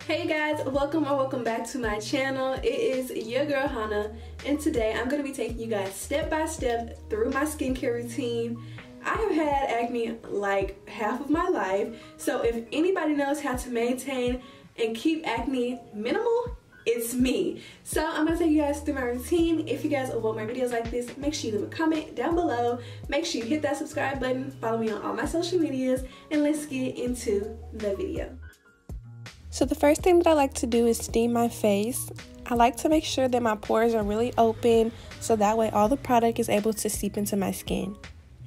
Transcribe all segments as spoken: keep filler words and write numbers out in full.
Hey guys, welcome or welcome back to my channel. It is your girl Hannah, and today I'm going to be taking you guys step by step through my skincare routine. I have had acne like half of my life, so if anybody knows how to maintain and keep acne minimal, it's me. So I'm going to take you guys through my routine. If you guys want more videos like this, make sure you leave a comment down below. Make sure you hit that subscribe button, follow me on all my social medias, and let's get into the video. So the first thing that I like to do is steam my face. I like to make sure that my pores are really open so that way all the product is able to seep into my skin.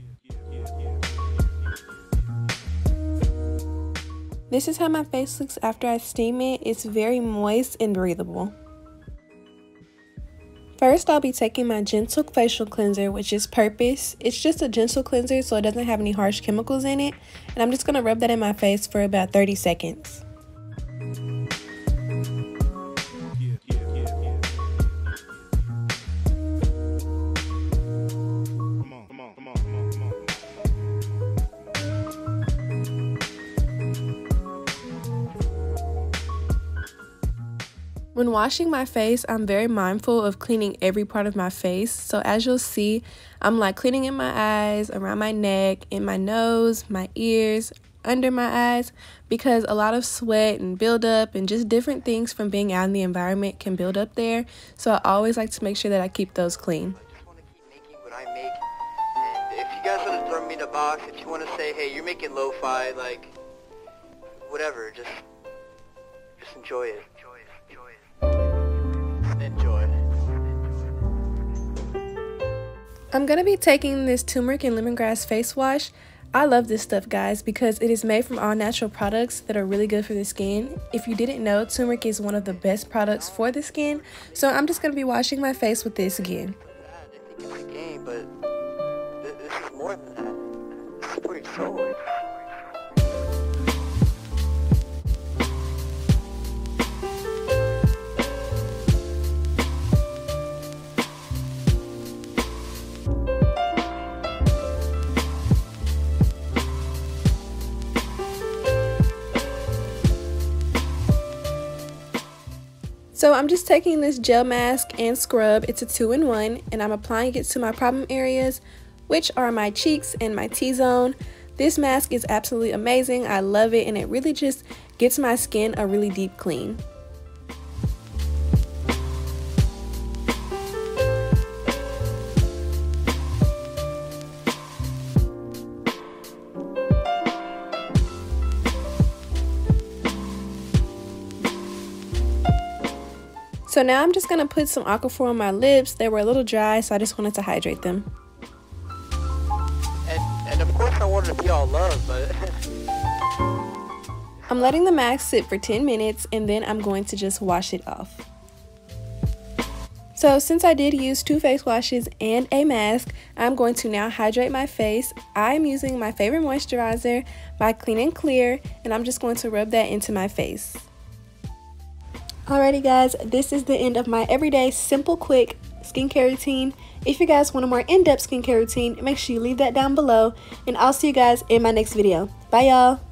This is how my face looks after I steam it. It's very moist and breathable. First, I'll be taking my Gentle Facial Cleanser, which is Purpose. It's just a gentle cleanser, so it doesn't have any harsh chemicals in it. And I'm just going to rub that in my face for about thirty seconds. When washing my face, I'm very mindful of cleaning every part of my face. So as you'll see, I'm like cleaning in my eyes, around my neck, in my nose, my ears, under my eyes, because a lot of sweat and buildup and just different things from being out in the environment can build up there. So I always like to make sure that I keep those clean. I just want to keep making what I make. And if you guys want to throw me in a box, if you want to say, hey, you're making lo-fi, like, whatever, just, just enjoy it. Enjoy it. Enjoy. I'm going to be taking this turmeric and lemongrass face wash. I love this stuff, guys, because it is made from all natural products that are really good for the skin. If you didn't know, turmeric is one of the best products for the skin. So I'm just going to be washing my face with this again. I think it's a game, but this is more than that. This is for your soul. So I'm just taking this gel mask and scrub. It's a two-in-one, and I'm applying it to my problem areas, which are my cheeks and my T-zone. This mask is absolutely amazing. I love it, and it really just gets my skin a really deep clean. So now I'm just going to put some Aquaphor on my lips. They were a little dry, so I just wanted to hydrate them. And, and of course I wanted to be all love, but... I'm letting the mask sit for ten minutes, and then I'm going to just wash it off. So since I did use two face washes and a mask, I'm going to now hydrate my face. I'm using my favorite moisturizer by Clean and Clear, and I'm just going to rub that into my face. Alrighty guys, this is the end of my everyday simple quick skincare routine. If you guys want a more in-depth skincare routine, make sure you leave that down below, and I'll see you guys in my next video. Bye y'all.